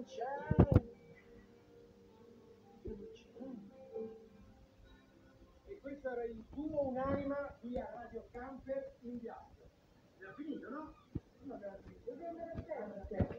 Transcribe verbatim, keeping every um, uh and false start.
c'è? E questo era il tuo Un'anima qui a Radio Camper in viaggio. Era finito, no? Non abbiamo finito, dobbiamo andare a terra.